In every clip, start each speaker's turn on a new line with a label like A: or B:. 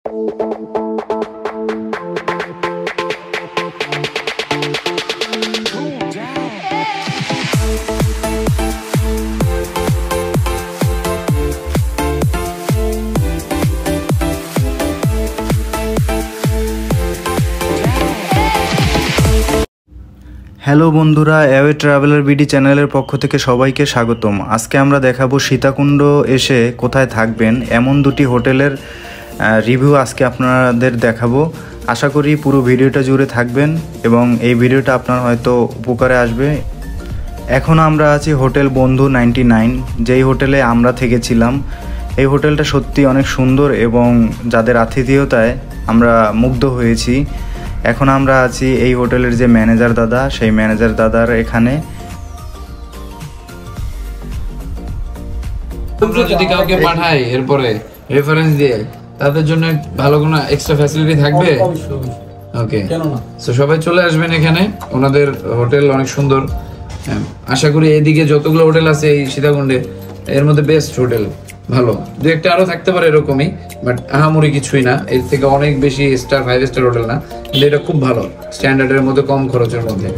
A: Hello বন্ধুরা, away traveller BD চ্যানেলের পক্ষ থেকে সবাইকে স্বাগতম। আজকে আমরা দেখাবো সীতাকুণ্ড এসে কোথায় থাকবেন এমন দুটি হোটেলের রিভিউ আজকে আপনাদের দেখাবো। আশা করি পুরো ভিডিওটা জুড়ে থাকবেন এবং এই ভিডিওটা আপনার হয়তো উপকারে আসবে। এখন আমরা আছি হোটেল বন্ধু 99, যেই হোটেলে আমরা থেকেছিলাম। এই হোটেলটা সত্যি অনেক সুন্দর এবং যাদের আতিথেয়তায় আমরা মুগ্ধ হয়েছি। এখন আমরা আছি এই হোটেলের যে ম্যানেজার দাদা, সেই ম্যানেজার দাদার এখানে।
B: যদি কাউকে পাঠাই এরপরে রেফারেন্স দিয়ে, তাদের জন্য ভালো কোনো এক্সট্রা ফ্যাসিলিটি থাকবে? ওকে, সো সবাই চলে আসবেন এখানে। ওনাদের হোটেল অনেক সুন্দর। আশা করি এদিকে যতগুলো হোটেল আছে এই সীতাকুণ্ডে, এর মধ্যে বেস্ট হোটেল। ভালো দু একটা আরো থাকতে পারে এরকমই, বাট আহামরি কিছুই না। এর থেকে অনেক বেশি স্টার 5 স্টার হোটেল না, কিন্তু এটা খুব ভালো স্ট্যান্ডার্ডের মধ্যে, কম খরচের মধ্যে।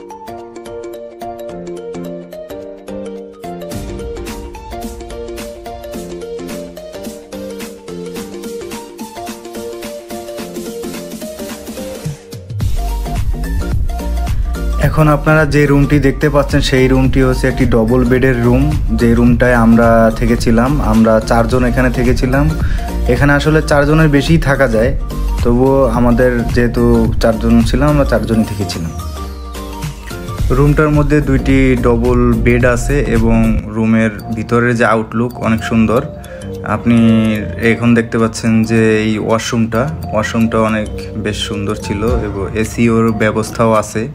A: এখন আপনারা যে রুমটি দেখতে পাচ্ছেন সেই রুমটি হচ্ছে একটি ডবল বেডের রুম। যে রুমটায় আমরা থেকেছিলাম, আমরা 4 জন এখানে থেকেছিলাম। এখানে আসলে 4 জনের বেশিই থাকা যায়, তবুও আমাদের যেহেতু 4 জন ছিলাম, আমরা 4 জনই থেকেছিলাম। রুমটার মধ্যে 2টি ডবল বেড আছে এবং রুমের ভিতরের যে আউটলুক অনেক সুন্দর। আপনি এখন দেখতে পাচ্ছেন যে এই ওয়াশরুমটা অনেক বেশ সুন্দর ছিল এবং এসিওর ব্যবস্থাও আছে।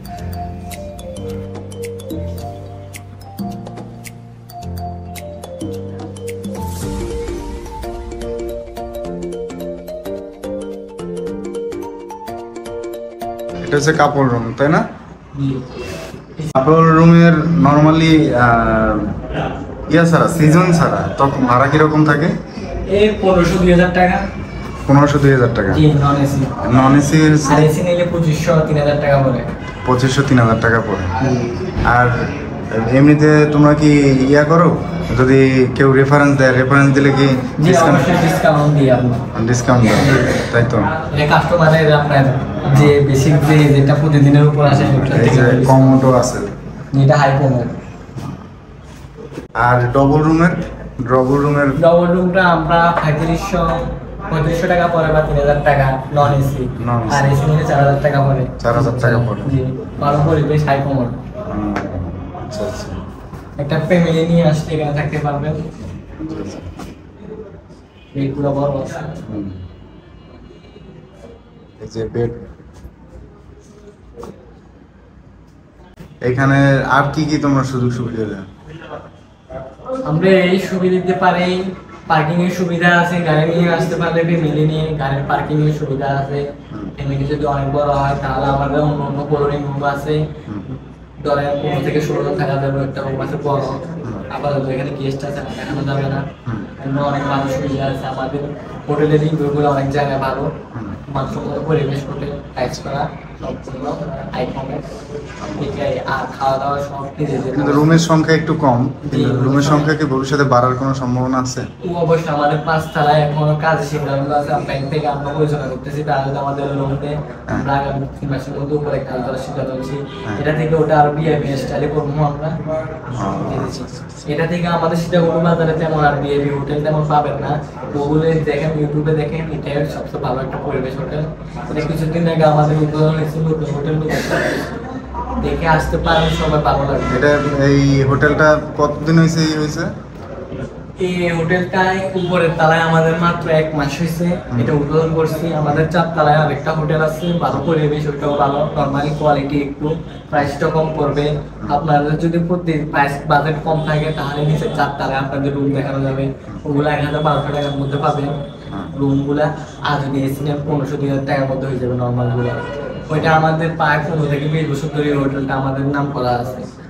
C: এটা হচ্ছে কাপড় রুম, তাই না? কাপড় রুমের নর্মালি ছাড়া, সিজন ছাড়া তখন ভাড়া কিরকম থাকে?
D: 1500-2000 টাকা।
C: 1500-2000 টাকা। নন এসি
D: নিলে 2500-3000 টাকা পড়ে।
C: 2500-3000 টাকা পড়ে। আর এমনিতে তোমরা কি করো? যদি কেউ রেফারেন্স দেয়, রেফারেন্স দিলে কি
D: ডিসকাউন্ট দিই আমরা?
C: ডিসকাউন্ট দেয়, তাই তো?
D: কাস্টমারের আপনার যে বেসিক যেটা প্রতিদিনের উপর আসে,
C: কমোডও আছে,
D: এটা হাই কমো।
C: আর ডবল রুমটা
D: আমরা 3500 টাকা পড়ে বা 3000 টাকা নন এসি। আর এসি নিলে 4000 টাকা পড়ে।
C: 4000 টাকা পড়ে।
D: জি, ভালো পরিবেশ, হাই কমো।
C: আচ্ছা আচ্ছা।
D: একটা ফ্যামিলি নিয়ে আসলে এখানে থাকতে পারবেন। বেডগুলো বড় আছে।
C: এই যে বেড, এখানে আর কি কি তোমরা সুযোগ সুবিধা দেন?
D: আমরা এই সুবিধা দিতে পারি, পার্কিং এর সুবিধা আছে, গাড়ি নিয়ে আসতে পারলে ফ্যামিলি নিয়ে গাড়ির পার্কিং এর সুবিধা আছে। ফ্যামিলি যদি অনেক বড় হয় তাহলে আমাদের অন্য ফ্লোরিং রুম আছে, ধরেন 15 থেকে 16 জন থাকা যাবে। একটা রুম আছে বড়, আপাতত এখানে গেস্ট আছে, দেখানো যাবে না। অনেক ভালো সুবিধা আছে আমাদের হোটেলের রিভিউগুলো অনেক জায়গায় ভালো, মানসম্মত পরিবেশ, হোটেল টাইপস করা সম্পূর্ণ আইকনের এটাই। আর খাওয়া দাওয়া সব
C: কিন্তু রুমের সংখ্যা একটু কম। রুমের সংখ্যা কি ভবিষ্যতে বাড়ার কোনো সম্ভাবনা আছে?
D: অবশ্যই আমাদের 5 তলায় এখনো কাজের সিদ্ধান্ত আছে। ব্যাংক থেকে আমরা পরিচালনা করতেছি, তাহলে আমাদের লোনতে আমরা আগামী 3 মাসের মধ্যে উপরে কাজ করার সিদ্ধান্ত নিয়েছি। এটা থেকে ওটা আরো বিআইপি স্টাইলে করবো আমরা। এটা থেকে আমাদের সীতাকুণ্ড বাজারে তেমন আর বিআইপি হোটেল তেমন পাবেন না। গুগলে দেখেন, ইউটিউবে দেখেন, এটাই সবচেয়ে ভালো একটা পরিবেশ হোটেল। এটা কিছুদিন আগে আমাদের উদ্বোধন হয়েছিল, হোটেল দেখে আসতে পারেন, সবাই ভালো লাগবে।
C: এটা এই হোটেলটা কতদিন হয়েছে?
D: এই হোটেলটায় উপরের তলায় আমাদের মাত্র 1 মাস হয়েছে, এটা উদ্বোধন করছি। আমাদের 4 তলায় আরেকটা হোটেল আছে, ভালো পরিবেশ, ওইটাও ভালো, নর্মালি কোয়ালিটি, একটু প্রাইসটা কম পড়বে। আপনাদের যদি প্রতি প্রাইস বাজেট কম থাকে তাহলে নিচে 4 তলায় আপনাদের রুম দেখানো যাবে, ওগুলো 1000-1200 টাকার মধ্যে পাবেন রুমগুলা। আর যদি এসি নেন 1500-2000 টাকার মধ্যে হয়ে যাবে নর্মালগুলো। ওইটা আমাদের প্রায় 15 থেকে 20 বছর ধরে হোটেলটা আমাদের নাম করা আছে।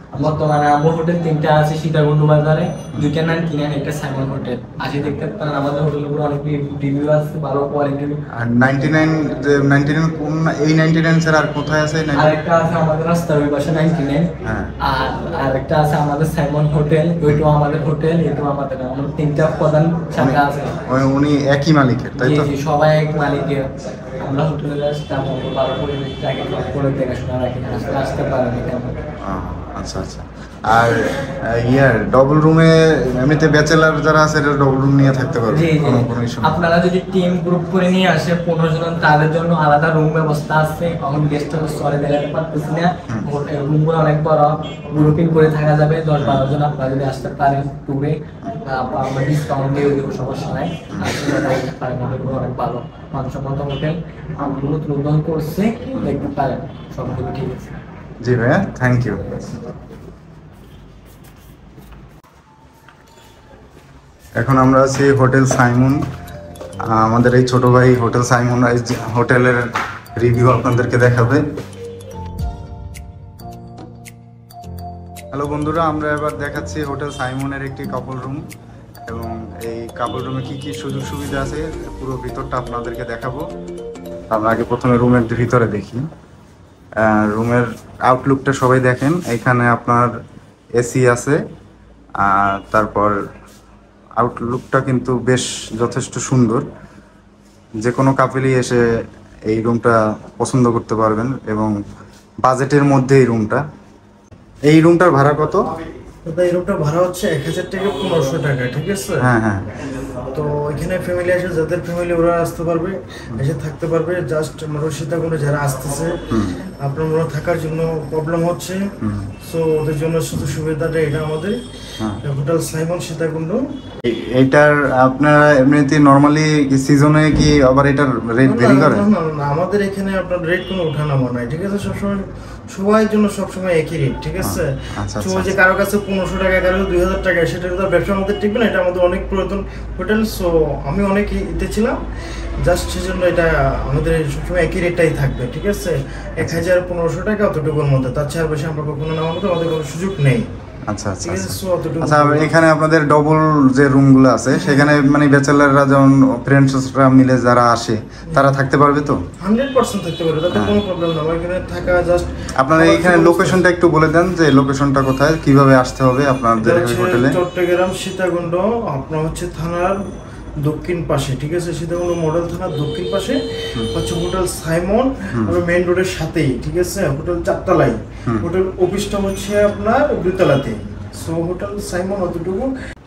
D: বর্তমানে আমার হোটেল 3টা আছে সীতাকুণ্ড বাজারে, 2টা 99, একটা সাইমন হোটেল। আসি দেখতে পারেন আমাদের হোটেলগুলো অনেক রিভিউ আছে, ভালো কোয়ালিটির।
C: আর 99 যে 99 কোন এই 99 স্যার আর কোথায় আছে?
D: আরেকটা আছে আমাদের রাস্তার ওই পাশে 99,
C: হ্যাঁ।
D: আর আরেকটা আছে আমাদের সাইমন হোটেল, ওইটাও আমাদের হোটেল, এটাও আমাদের। আমাদের 3টা প্রধান শাখা আছে।
C: উনি একই মালিকের, তাই তো?
D: জি, সবাই এক মালিকের। আমরা হোটেলে স্টাফ ভালো পরিবেশটাকে করে দেখাশোনা রাখি, আসতে পারেন এখানে।
C: আচ্ছা আচ্ছা। আর ডবল রুমে এমনিতে ব্যাচেলার যারা আছে এটা ডবল রুম নিয়ে থাকতে পারবে?
D: জি জি,
C: কোনো ইস্যু?
D: আপনারা যদি টিম গ্রুপ করে নিয়ে আসে 15 জন, তাদের জন্য আলাদা রুম ব্যবস্থা আছে। এখন গেস্ট হাউস সরে দেখাতে পারতেছি না, রুমগুলো অনেক বড়, গ্রুপিং করে থাকা যাবে 10-12 জন। আপনারা যদি আসতে পারেন ট্যুরে, আমরা ডিসকাউন্ট দিয়ে দেবো, সমস্যা নাই। হোটেলগুলো অনেক ভালো, মানসম্মত হোটেল, আমগুলো উদ্বোধন করছে, দেখতে পারেন সবগুলো ঠিক আছে।
C: জি ভাইয়া, থ্যাংক ইউ। এখন আমরা আছি হোটেল সাইমন। আমাদের এই ছোট ভাই হোটেল সাইমন হোটেলের রিভিউ আপনাদেরকে দেখাবে। হ্যালো বন্ধুরা, আমরা এবার দেখাচ্ছি হোটেল সাইমনের একটি কাপল রুম, এবং এই কাপল রুমে কি কি সুযোগ সুবিধা আছে পুরো ভিতরটা আপনাদেরকে দেখাবো। আমরা আগে প্রথমে রুমের ভিতরে দেখি। রুমের আউটলুকটা সবাই দেখেন। এখানে আপনার এসি আছে, তারপর আউটলুকটা কিন্তু বেশ যথেষ্ট সুন্দর। যে কোনো কাপেলই এসে এই রুমটা পছন্দ করতে পারবেন, এবং বাজেটের মধ্যে এই রুমটা। এই রুমটার ভাড়া কত?
E: এই রুমটা ভাড়া হচ্ছে 1000 থেকে 1500 টাকা, ঠিক আছে?
C: হ্যাঁ হ্যাঁ।
E: তো এখানে ফ্যামিলি আসে, যাদের ফ্যামিলি ওরা আসতে পারবে, এসে থাকতে পারবে। জাস্ট সীতাকুণ্ডে যারা আসতেছে, আপনার ওরা থাকার জন্য প্রবলেম হচ্ছে, সো ওদের জন্য শুধু সুবিধাটা এটা আমাদের হোটেল সাইমন সীতাকুণ্ড।
C: এইটার আপনারা এমনিতে নর্মালি সিজনে কি আবার এটার রেট ভেরি করে?
E: না, আমাদের এখানে আপনার রেট কোনো ওঠানামা নাই, ঠিক আছে? সবসময় সবার জন্য সবসময় একই রেট, ঠিক আছে? তো যে কারো কাছে 1500 টাকা, কারো 2000 টাকা, সেটা তো ব্যবসার মধ্যে টিকবে না। এটা আমাদের অনেক পুরাতন হোটেল, সো আমি অনেক ইতে ছিলাম, জাস্ট সেজন্য এটা আমাদের সবসময় একই রেটটাই থাকবে, ঠিক আছে? 1000-1500 টাকা, অতটুকুর মধ্যে। তার চেয়ে আর বেশি আমরা কখনো নেওয়ার মতো আমাদের কোনো সুযোগ নেই।
C: আচ্ছা আচ্ছা আচ্ছা। এখানে আপনাদের ডবল যে রুমগুলো আছে, সেখানে মানে ব্যাচেলাররা যেমন ফ্রেন্ডসরা মিলে যারা আসে, তারা থাকতে পারবে তো?
E: 100% থাকতে পারবে, তাতে কোনো প্রবলেম না। এখানে থাকা জাস্ট
C: আপনারা এখানে লোকেশনটা একটু বলে দেন, যে লোকেশনটা কোথায়, কিভাবে আসতে হবে আপনাদের হোটেলে?
E: চট্টগ্রাম সীতাকুণ্ড, আপনার হচ্ছে থানার দক্ষিণ পাশে, ঠিক আছে? সীতাকুণ্ড মডেল থানার দক্ষিণ পাশে হচ্ছে হোটেল সাইমন, মেইন রোডের সাথেই, ঠিক আছে? হোটেল 4 তলায়, হোটেল অফিসটা হচ্ছে আপনার 2 তলাতে। সো হোটেল সাইমন অতটুকু।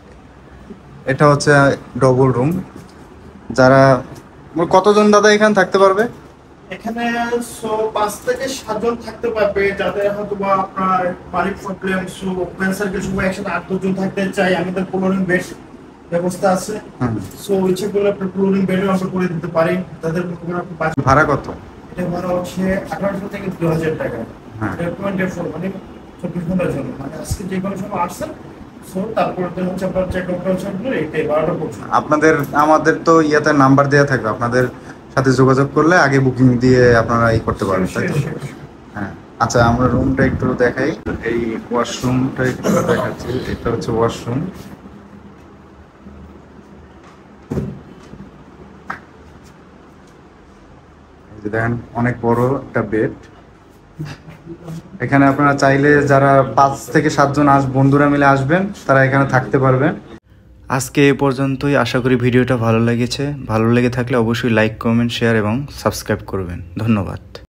C: এটা হচ্ছে ডবল রুম। যারা কতজন দাদা এখানে থাকতে পারবে?
E: এখানে 5 থেকে 7 জন থাকতে পারবে, যাদের হয়তো বা আপনার বাড়ির প্রবলেম, ফ্রেন্ড সার্কেল সবাই একসাথে 8-10 জন থাকতে চাই, আমাদের ফ্লোরিং বেড ব্যবস্থা আছে। সো ইচ্ছে করলে আপনার ফ্লোরিং বেডও আমরা করে দিতে পারি। তাদের
C: ভাড়া কত?
E: এটা ভাড়া হচ্ছে 1800 থেকে 2000 টাকা। রেকমেন্ডেড ফর মানে 24 ঘন্টার জন্য, মানে আজকে যে কোনো সময় আসছেন, সো তারপর দিন হচ্ছে আপনার চেক আউট করার জন্য এইটাই ভাড়াটা পড়ছে।
C: আমাদের তো ইয়াতে নাম্বার দেওয়া থাকবে, আপনাদের সাথে যোগাযোগ করলে আগে বুকিং দিয়ে আপনারা করতে পারবেন, তাই তো? হ্যাঁ। আচ্ছা, আমরা রুমটা একটু দেখাই। এই ওয়াশরুমটা একটু দেখাচ্ছি। এটা হচ্ছে ওয়াশরুম। দেখেন, অনেক বড় একটা বেড। এখানে আপনারা চাইলে যারা 5 থেকে 7 জন বন্ধুরা মিলে আসবেন, তারা এখানে থাকতে পারবেন।
A: আজকে এ পর্যন্তই। আশা করি ভিডিওটা ভালো লেগেছে। ভালো লেগে থাকলে অবশ্যই লাইক, কমেন্ট, শেয়ার এবং সাবস্ক্রাইব করবেন। ধন্যবাদ।